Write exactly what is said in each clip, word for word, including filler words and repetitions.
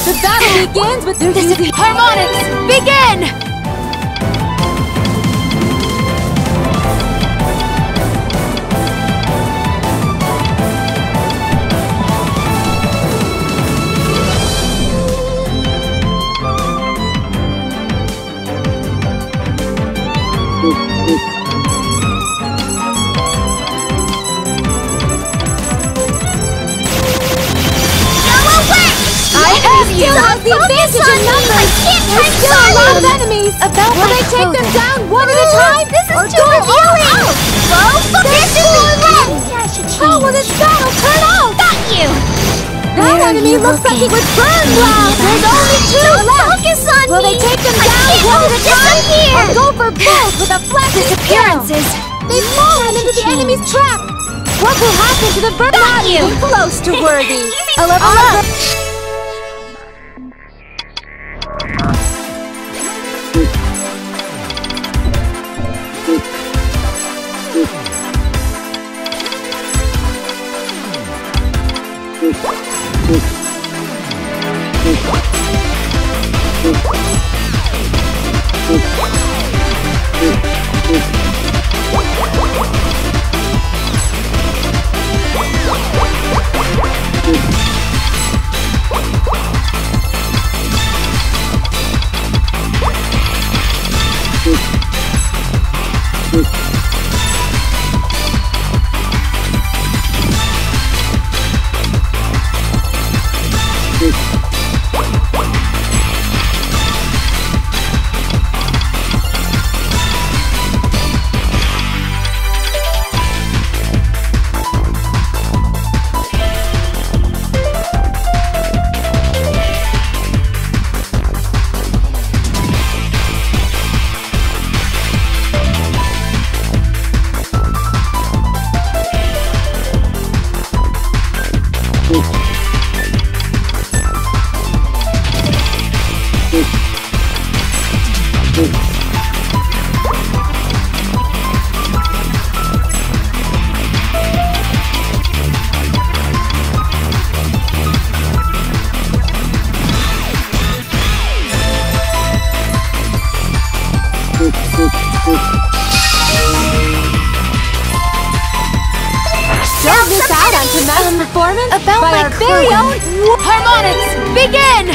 The battle begins with their using harmonics! Begin! You have the advantage in numbers! There's still a lot of enemies! About Will they take them down one at a time? This is too revealing! This is the end! How will this battle turn out? Got you! That enemy looks like it would burn well! There's only two left! Focus on Will they take them down one at a time? Or go for both with a flash disappearances? They've fallen into the enemy's trap! What will happen to the bird? Got you! Close to worthy! A level up! Don't miss out on tonight's performance about by my our very own harmonics. Begin!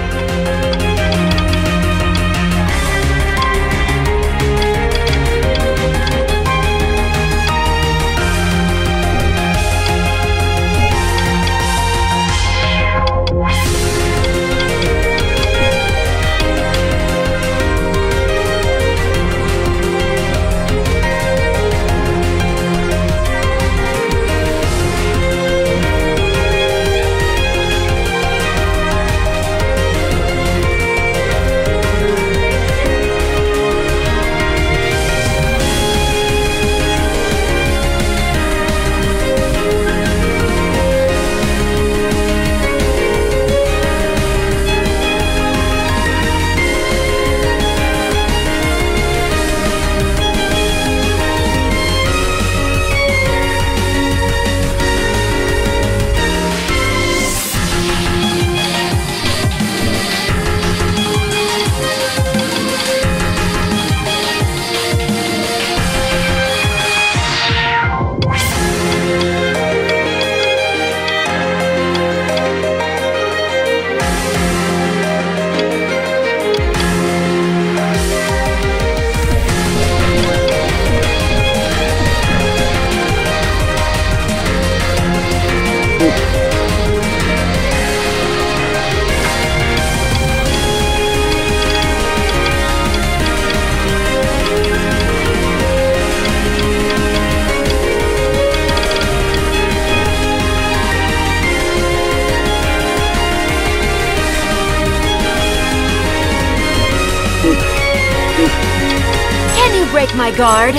Break my guard.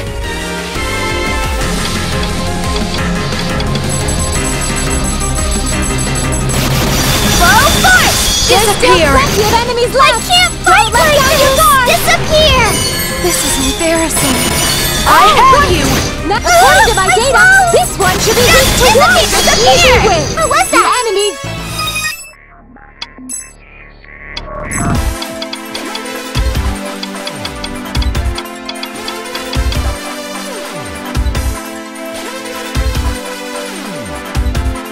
Full force! Disappear! There's still plenty of enemies left! I can't fight Don't like this! Disappear! This is embarrassing. I oh, have right. you! Now, according to my I data, know. this one should be weak to one! Disappear! Disappear! What was that? The enemy...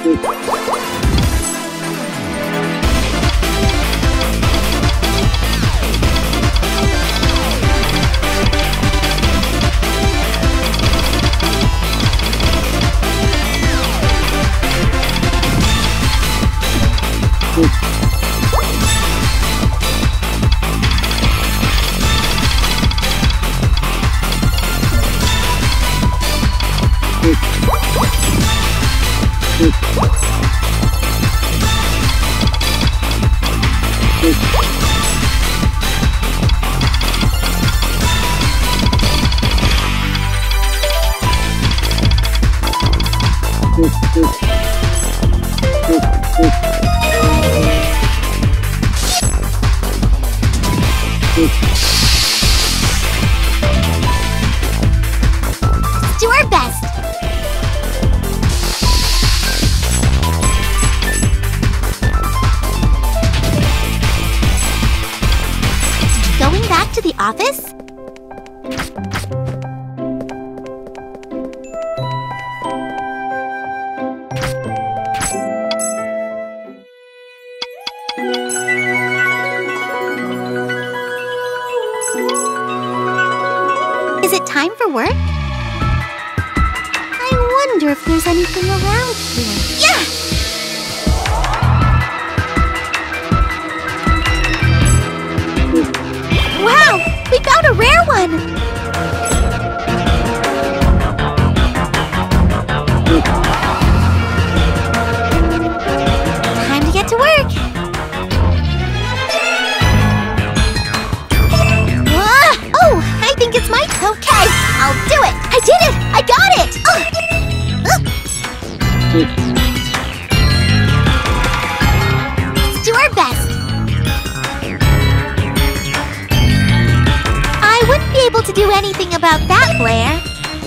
Do our best. Going back to the office? Is it time for work? I wonder if there's anything around here. Yeah! Wow! We found a rare one! Time to get to work! Ah! Oh! I think it's my... Okay! I'll do it! I did it! I got it! Ugh. Ugh. Let's do our best! I wouldn't be able to do anything about that, Blair.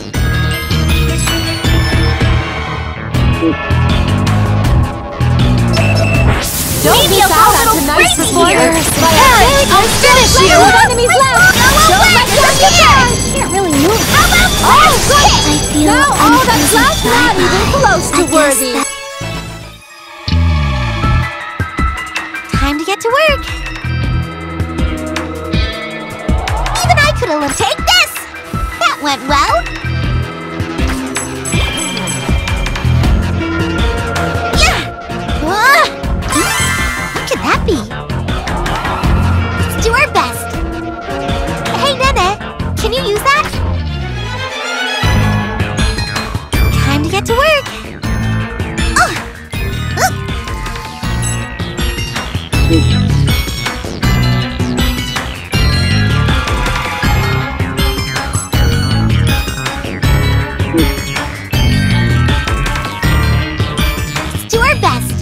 Don't miss out on tonight's performance. I'll finish you! Enemies left! Don't let them get down! Can't really move. How about oh, good! I feel now all that's left not even close to worthy. Time to get to work. Even I could have take this! That went well. Yeah! Ah! What could that be? Let's do our best. Hey, Nene, can you use that? Time to get to work. Ugh. Ugh. Let's do our best.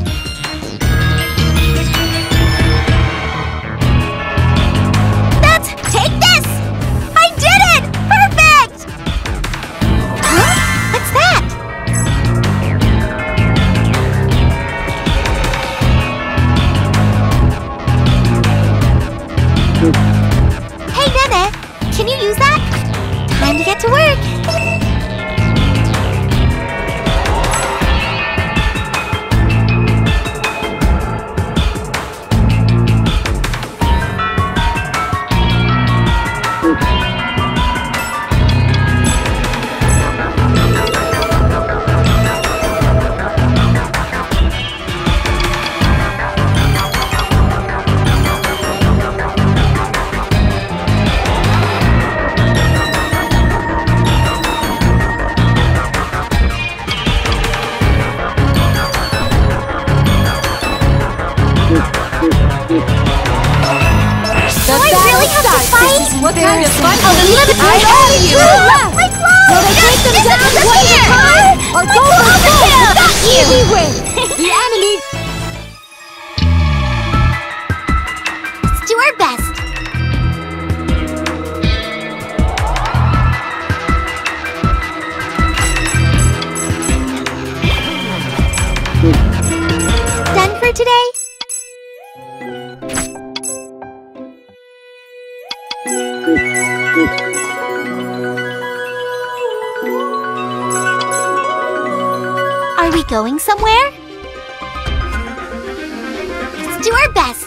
That's... Take this! I did it! Perfect! Huh? What's that? Hey, Nene, can you use that? Time to get to work. What kind of fun? Oh, leave it I only you. two left! My clothes! Will they take them down one at a time? Or go for gold? Got you! Easy win! The enemy... Let's do our best. Done for today? Are we going somewhere? Let's do our best.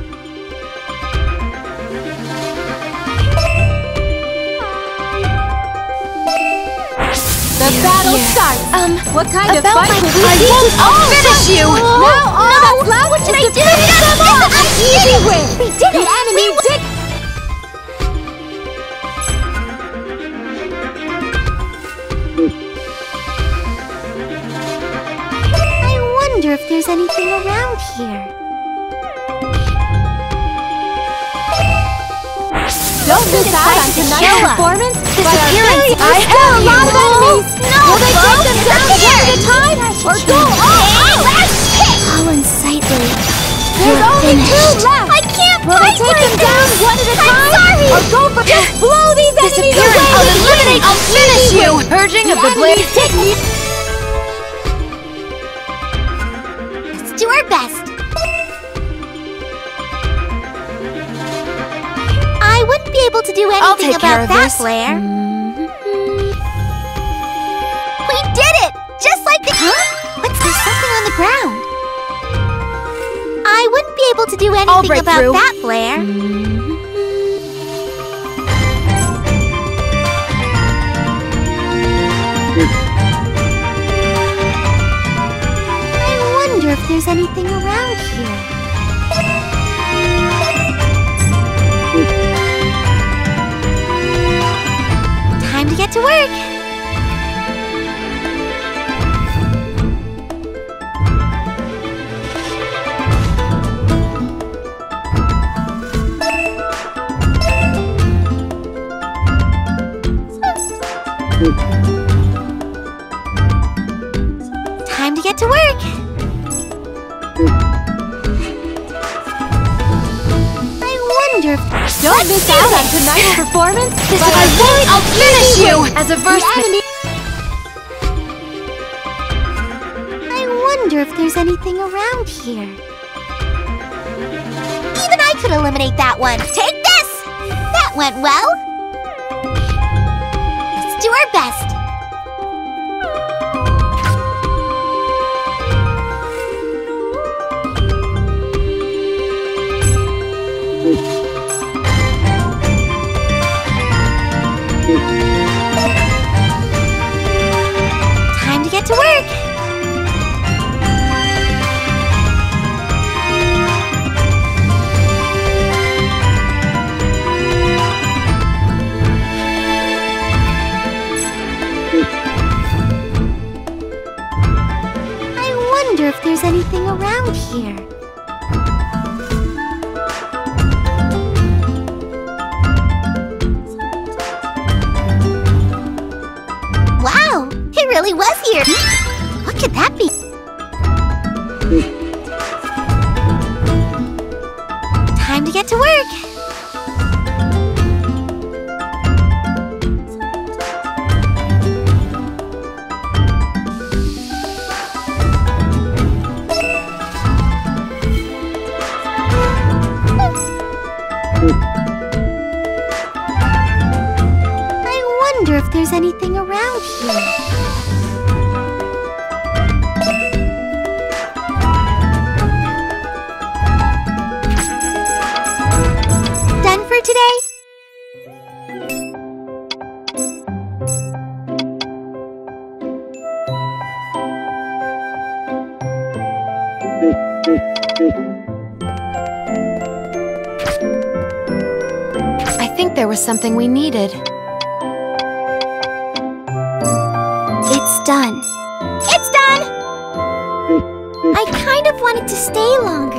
The battle starts. Um, what kind of about fight my will we I see? won't Oh, finish you. Now all No. that's left What should is I to do? finish them This off. is an Easy easy win. We did The it. enemy We did. I wonder if there's anything around here. Don't miss out on tonight's performance by our very I There are a have lot of you. enemies. No, Will they take folks, them down one disappear. at a time or go all out? How unsightly. There's You're only two finished. left. I can't Will they fight take like them down this. one at a I'm time sorry. or go for just blow these enemies away Disappearance. I'll with eliminate. wings. I'll finish Easy you. win. Purging The of the blade. enemies take me. Let's do our best. I wouldn't be able to do anything take care about of that, this. Blair. We did it! Just like the- Huh? What's there something on the ground? I wouldn't be able to do anything break about through. that, Blair. I wonder if there's anything around here. Time to get to work. Time to get to work. I wonder if... Don't miss out on tonight's performance This by is our my very I'll finish easy you win. as a The verse. enemy. I wonder if there's anything around here. Even I could eliminate that one. Take this! That went well. Let's do our best. Time to get to work. I wonder if there's anything around here. Wow, it really was here. What could that be? Time to get to work. I wonder if there's anything around here. Done for today? I think there was something we needed. It's done. It's done! I kind of wanted to stay longer.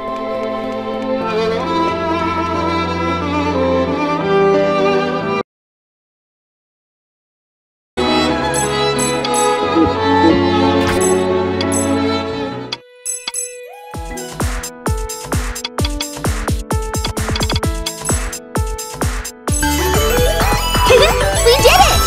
We did it!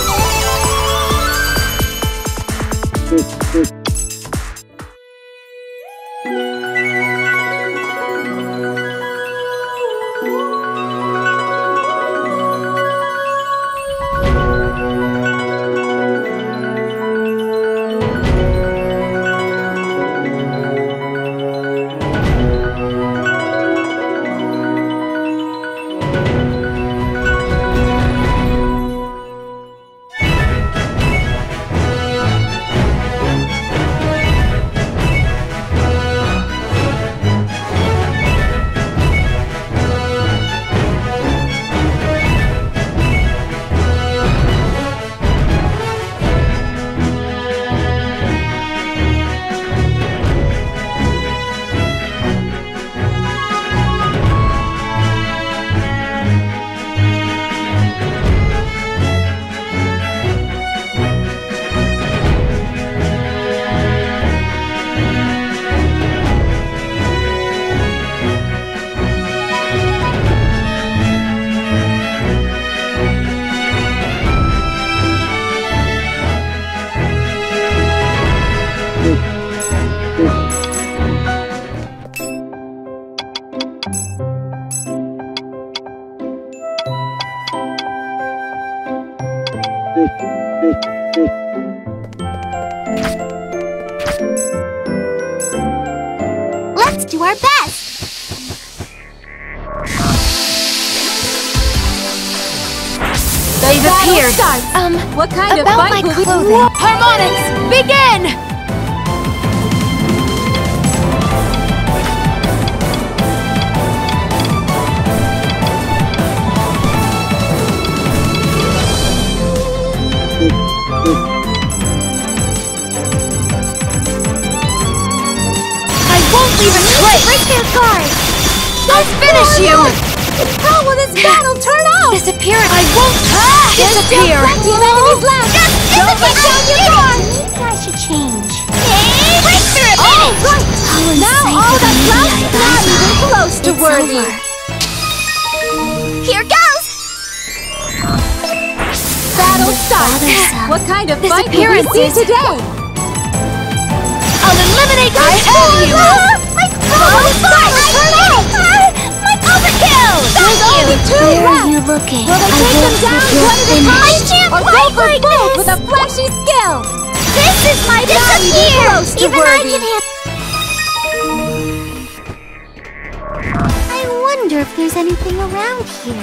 do our best. They've appeared. Um, What kind of about fight my will we- clothing. Harmonics, begin! I won't leave a trace! Break their guard! I'll finish you! How will this battle turn out? Disappearance! I won't disappear! Plenty of enemies left! Just Don't let dissipate! down your guard! Maybe I should change. Hey, breakthrough! Oh, right! How Now insane all for that's me. left is not even close to It's worthy. over. Here goes! Battle starts! Bother some. What kind of fight will we Disappearances. see today? I'll eliminate I owe you! My clothes! My overkill! There's only two Where are left! you looking? Will they I take them won't down let you one at a finish. time? I can't Or go fight for like both this. with a flashy skill? This is my Disappear! close to Even I worthy. can handle. I wonder if there's anything around here.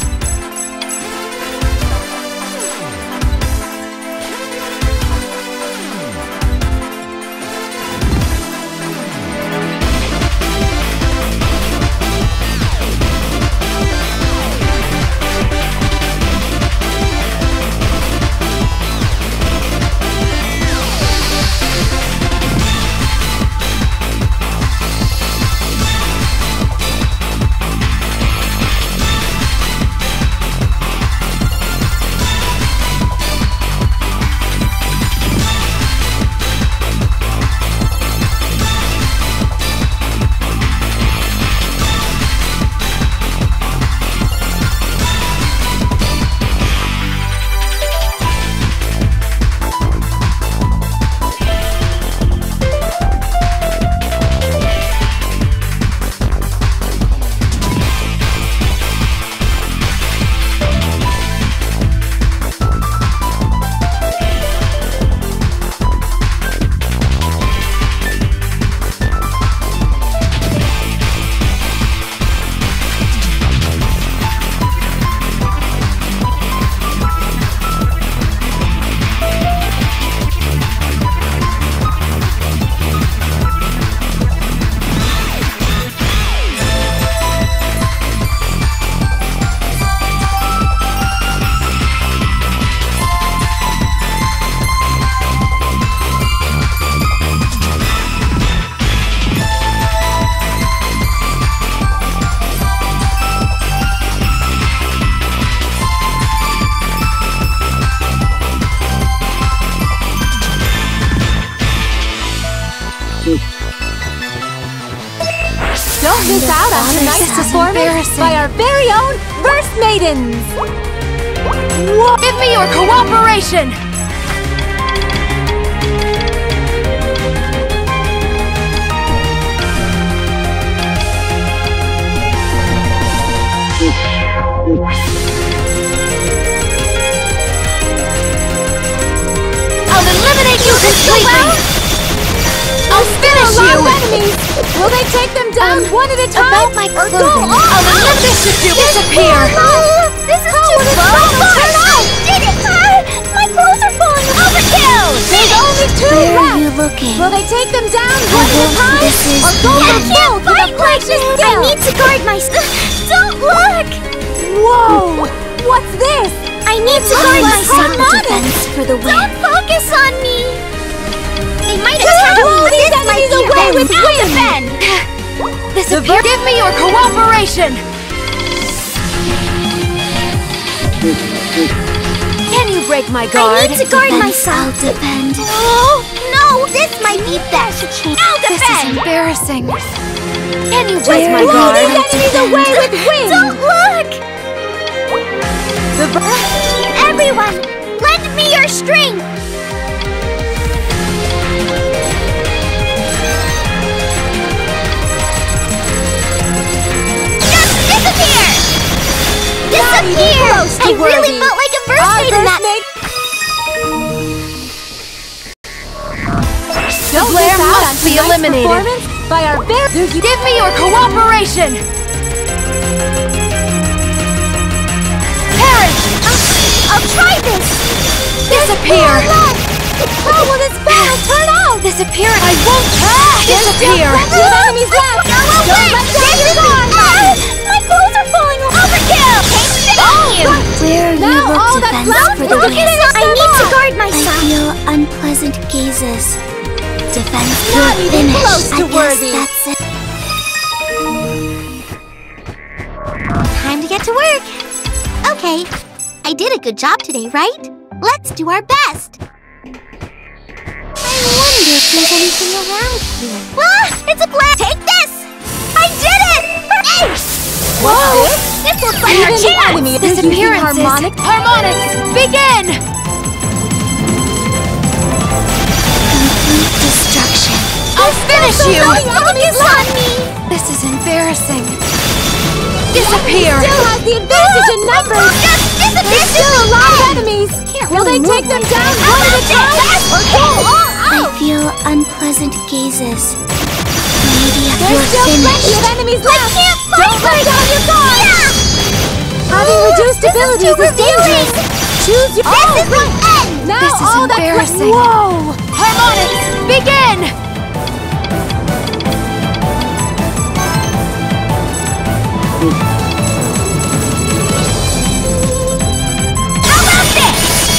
Don't miss out on tonight's This is performance embarrassing. by our very own Verse Maidens! Whoa. Give me your cooperation! I'll eliminate you completely! I'll finish A lot you! of enemies! Will they take them down one at a time? about my or go clothing. all I'll out? eliminate this should do disappear! This is too slow! Turn out! Did it! My clothes are falling apart. Overkill! There's only two Where are you left! looking? Will they take them down one at a won't. time? This is Or go the for end. both with a flashy skill? I need to guard myself. Don't look! Whoa! What's this? I need to guard my myself. harmonics. Defense for the win. Don't focus on me! They might Blow attack me, but these this might enemies be away a with I'll wind. defend. This The ver- Give me your cooperation! Can you break my guard? I need to guard Defense, myself. I'll defend. Oh, no! This might be best. I'll This is defend. embarrassing. Can you break Where my are Blow guard? these enemies away with wind! Don't look! The ver- Everyone, lend me your strength. Just disappear! Disappear! close to I really worthy. felt like a first Our mate in Verse that. Maid- The Don't glare miss out must on be tonight's eliminated. performance by our very... Give me your cooperation! Perish! I'll, I'll try this! Disappear! How will this battle turn out? Disappear! I won't disappear! Plenty of enemies left! Go away! Don't let down your guard! Ah, my clothes are falling off! Overkill! Oh! you! Where you Now all look that's defense left for is the to weak. finish I them need to off. guard myself. I feel unpleasant gazes. Defense Not you're even finished. close to I guess worthy. that's it. Time to get to work. Okay, I did a good job today, right? Let's do our best. I wonder if there's anything around here. Ah! It's a blast! Take this! I did it! Ace! Whoa! This looks like our Even the chance! enemy is using Disappearances! harmonic. Harmonics! Begin! Complete destruction. I'll finish So you! many enemies on me! This is embarrassing. The enemy Disappear! still has the advantage in numbers. Just disappear! There's still a lot of enemies. Will they take them down one at a time or go all I out? feel unpleasant gazes. Maybe if There's you're still plenty finished. of enemies left. can't Don't fight let down your guard. Having reduced abilities is dangerous. Choose your. This Oh, is the end! now This is all that's left. embarrassing. Whoa! Harmonics! Begin! How about this?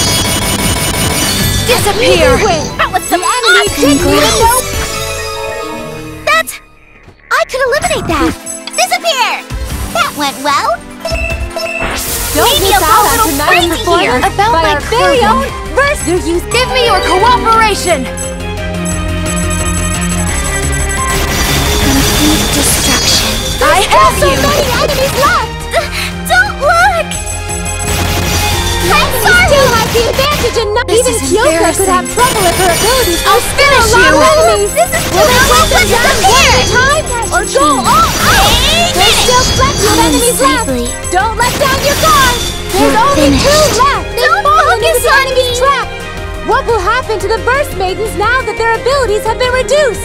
Disappear! Easy win. That was some enemy awesome didn't even grace. know. That's... I could eliminate that. Disappear! That went well. Don't Maybe miss I'll out go a on little tonight's crazy performance here. About by my our very clothing. own verse. Do you Give me your cooperation! Complete destruction. I have so you! many enemies left? Don't look! The enemy still has the advantage and not This even is Kyoka could have embarrassing. trouble if her abilities. I'll There's finish still a lot you. of enemies. This is Will they too take them much. down one at a time or go all out? There's still plenty of enemies left. Unsightly. Don't let down your guard. There's You're only two finished. left. They've Don't fallen into focus the on enemy's me. trap. What will happen to the Verse Maidens now that their abilities have been reduced?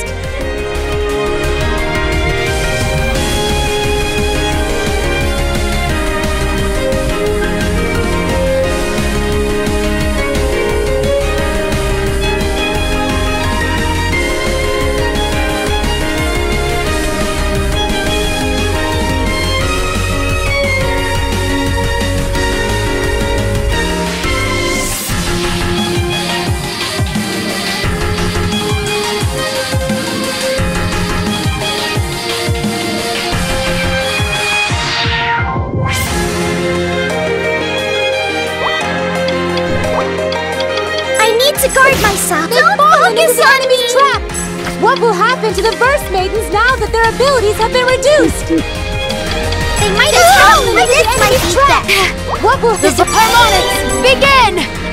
I need to guard myself. They've Don't fallen into focus the on enemy's me. trap. What will happen to the Verse Maidens now that their abilities have been reduced? They might have fallen into this the might enemy's be trap. best. What will The harmonics! Begin!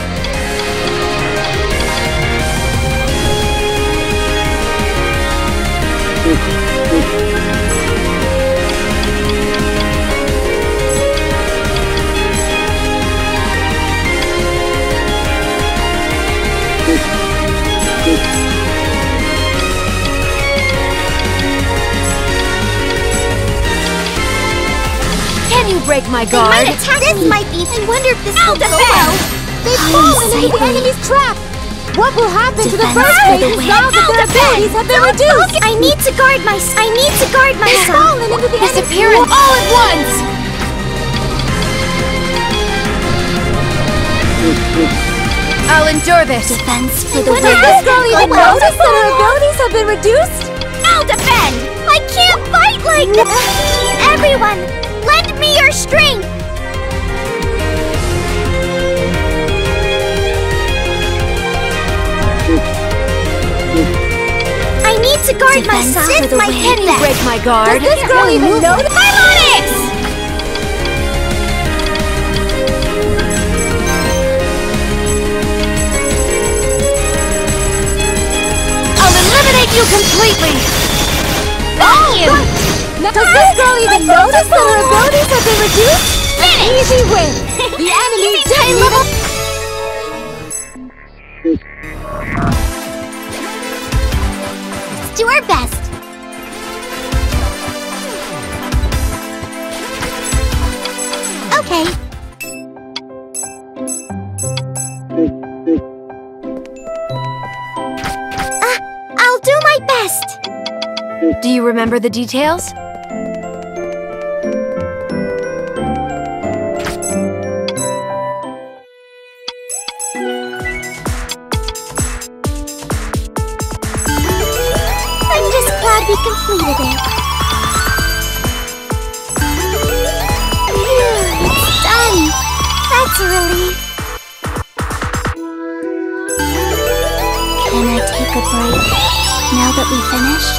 Can you break my They guard? might attack this me. might be. I wonder if this will go defend. well. They've fallen into the Unsightly. enemy's trap. What will happen to the Defense Verse for the Maidens win. now that their I'll defend. abilities have been Don't reduced? focus. I need to guard my. I need to guard They've myself. fallen into the enemy's Disappearance all at once! I'll endure this. Defense for the Does win. this girl even Go well. notice that her abilities have been reduced? I'll defend. I can't fight like everyone. Lend me your strength. I need to guard Defense myself. for This the might win. hit Can you that. break my guard? Does this girl even notice? Harmonics! I'll eliminate you completely! Thank you! Now, does this girl even notice that her abilities have been reduced? Finish! Easy win. The enemy didn't even... Let's do our best. Okay. Uh, I'll do my best. Do you remember the details? I'm just glad we completed it. Phew, it's done. That's a relief. Can I take a break now that we finished?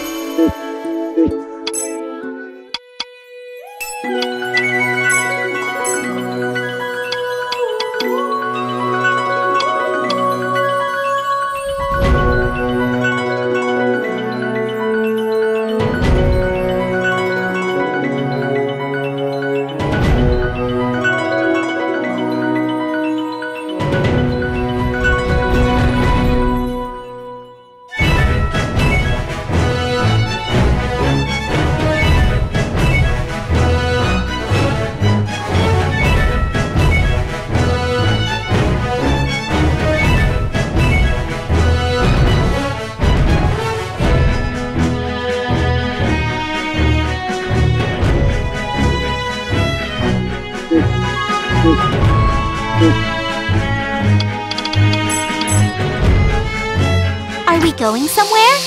Are we going somewhere?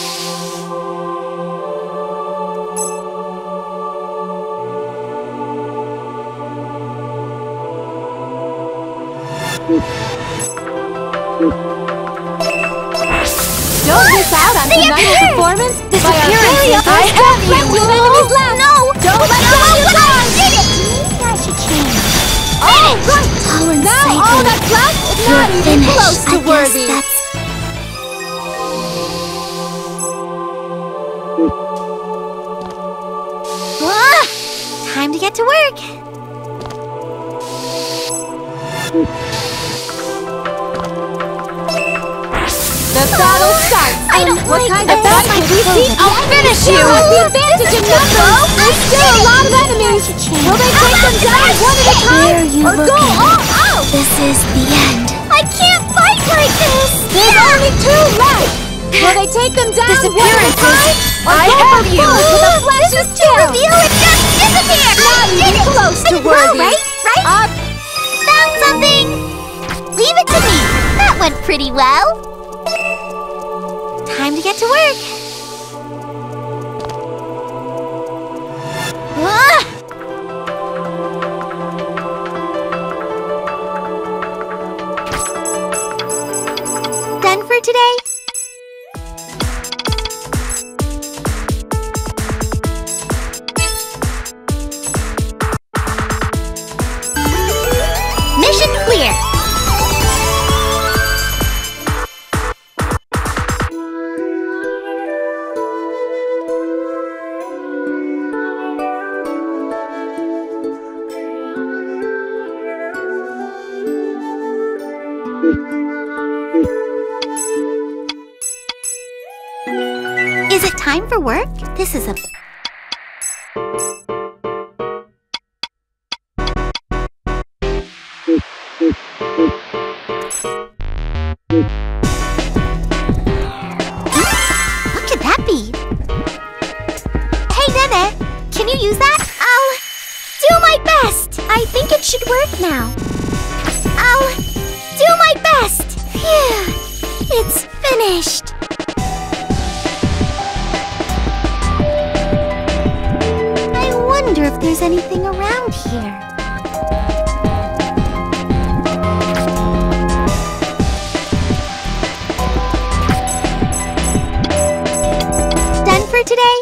Don't miss out on tonight's performance This by our appearance very is- I have plenty you. of enemies left. No! Don't let go of your I guard. did it! Maybe I should change. Oh, right. Tall and Now sightly. all that's left is You're not even finished. close to I guess worthy. that's... Ah! Time to get to work. The battle starts. I don't What like kind of this. fight My will we clothes see? are I'll getting finish you. cold. The advantage in numbers. There's still a lot of enemies. Will they take them down one at a time Where are you or go looking? all out? This is the end. I can't fight like this. There's only two left. Will they take them down This one at a appearance time is- or I go have for you. full with a flash's tail? Reveal it just disappear. Not I even did it. close to I did well, worthy. right? Right? Uh, Found something. Leave it to me. That went pretty well. Time to get to work. Ah! Done for today? Mission clear. Is it time for work? This is a... What could that be? Hey, Nene, can you use that? I'll do my best. I think it should work now. I'll do my best. Phew, it's finished. I wonder if there's anything around here. Done for today?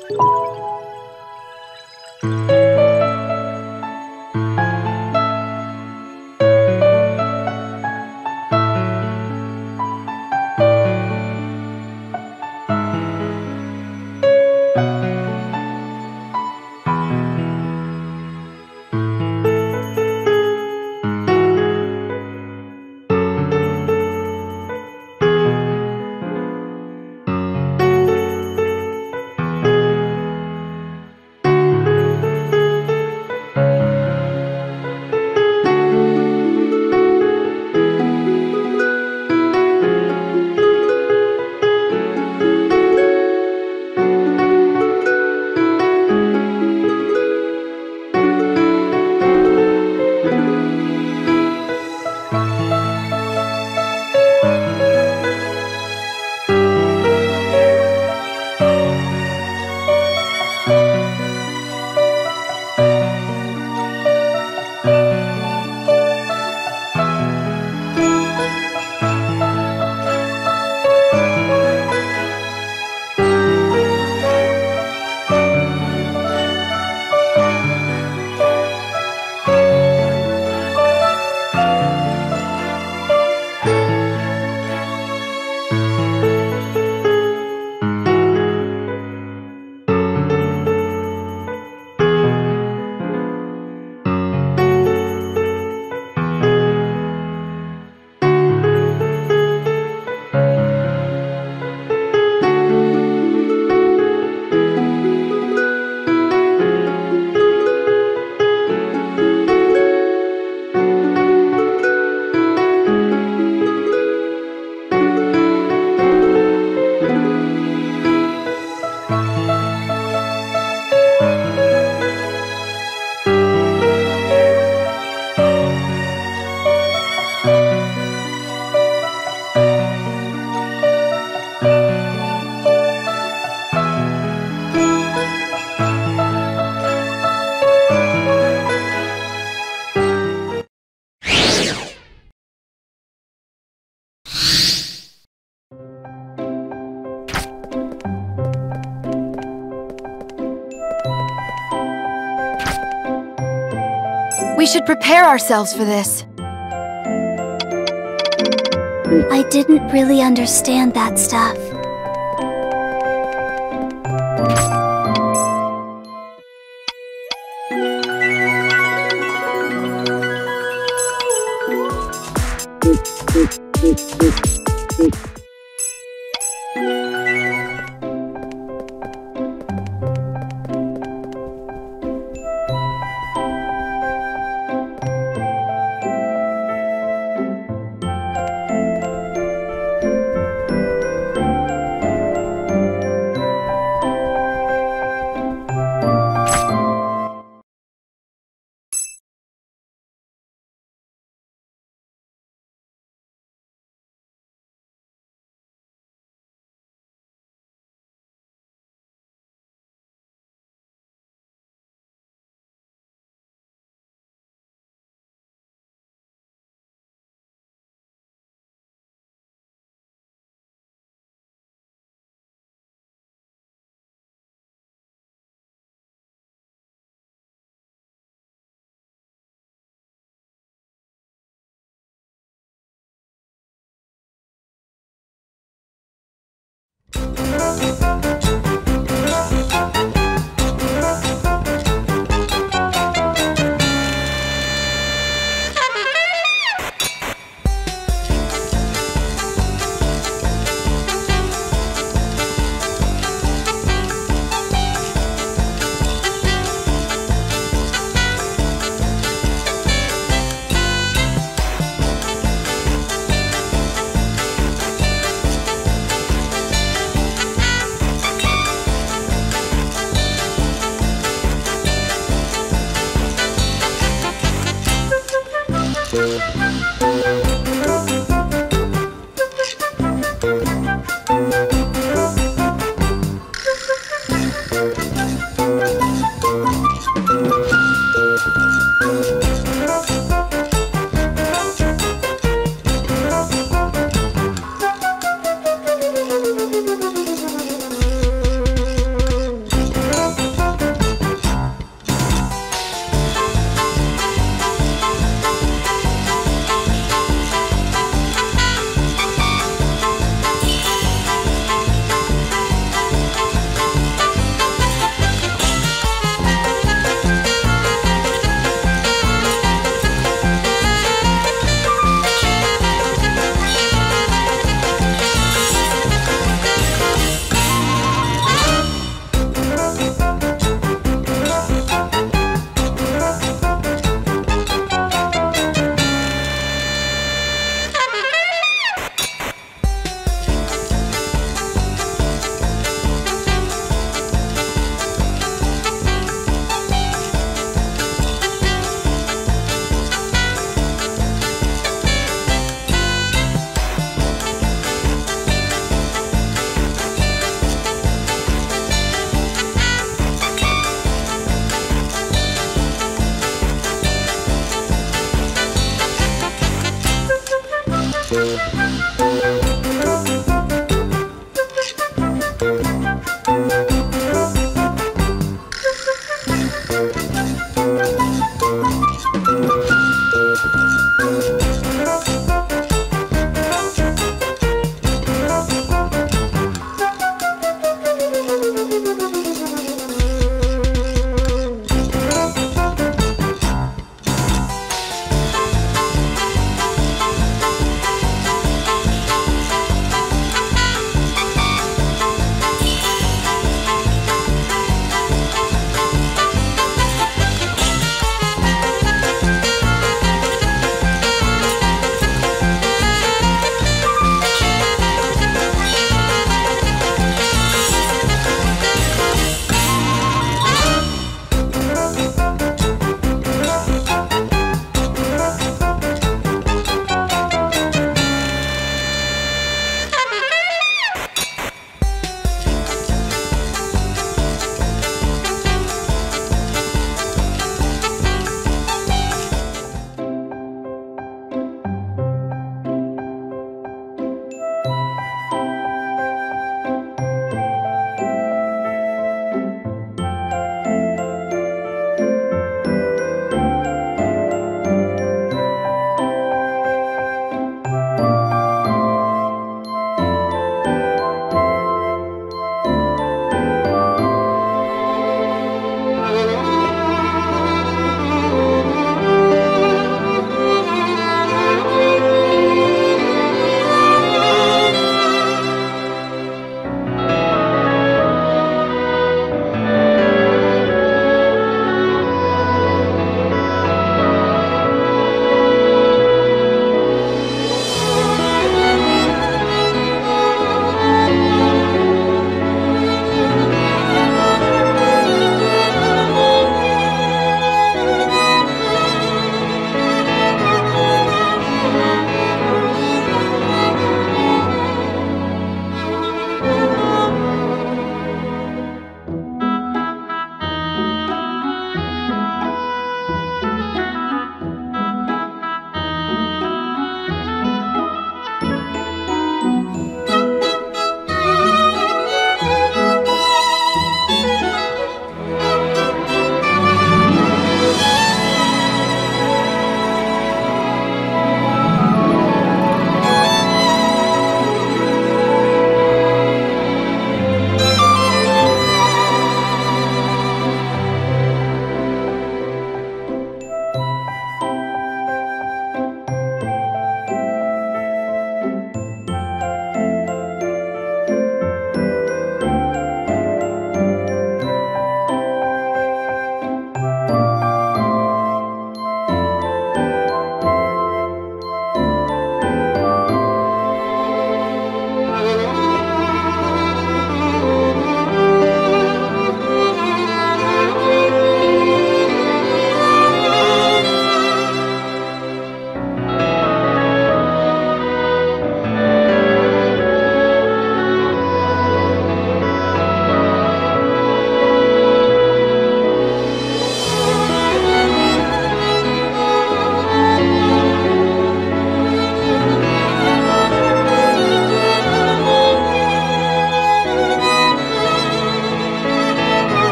We should prepare ourselves for this. I didn't really understand that stuff.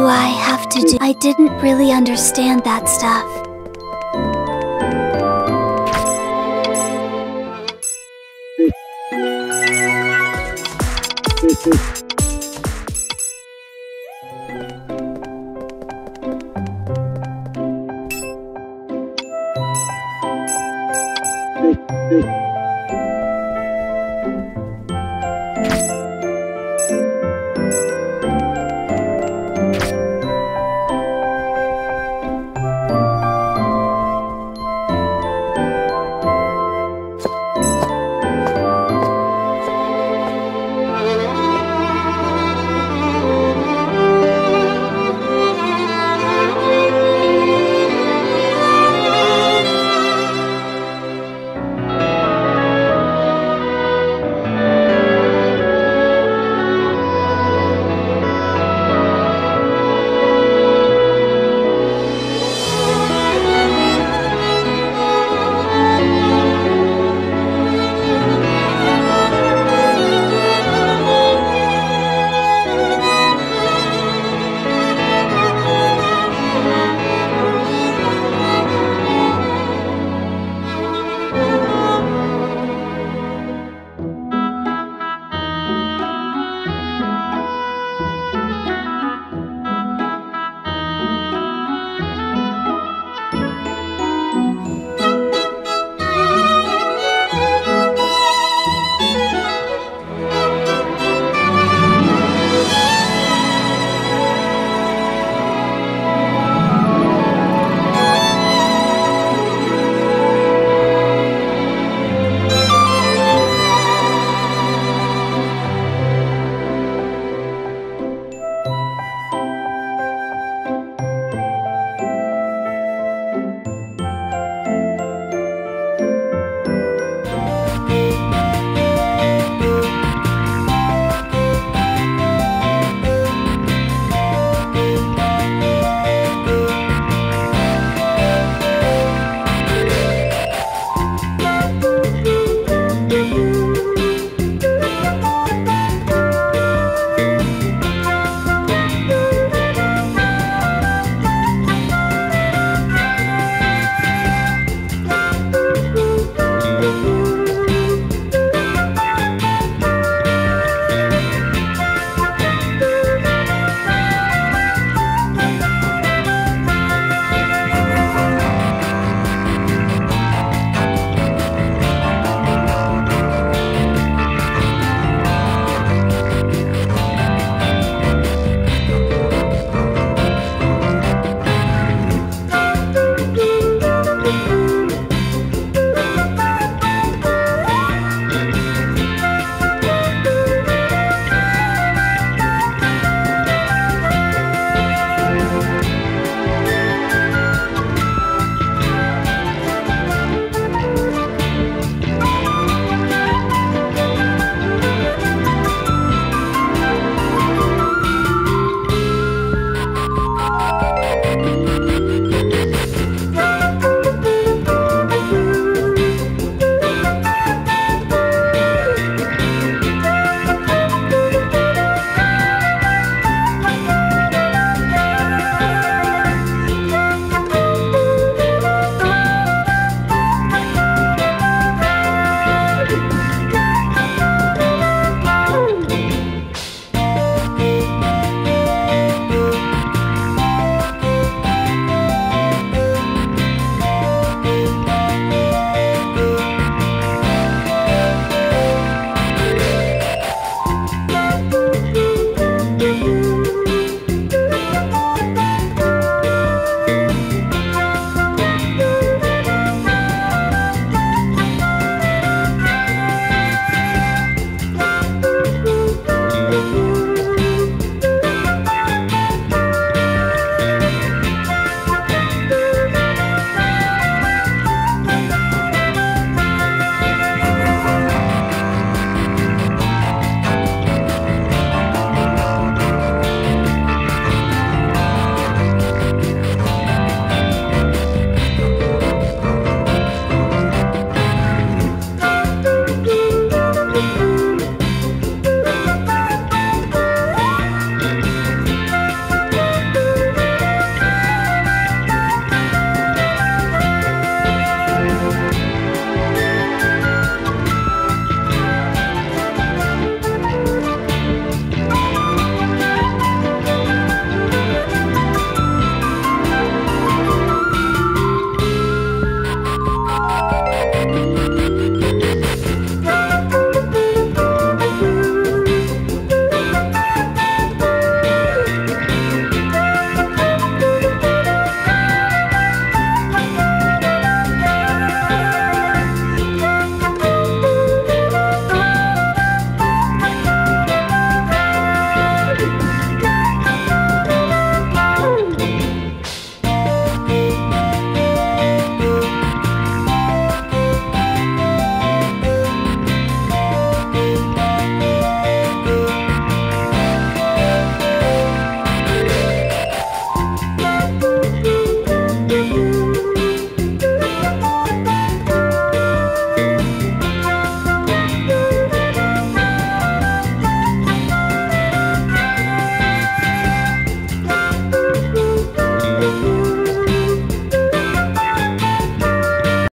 I have to do? I didn't really understand that stuff. Thank you.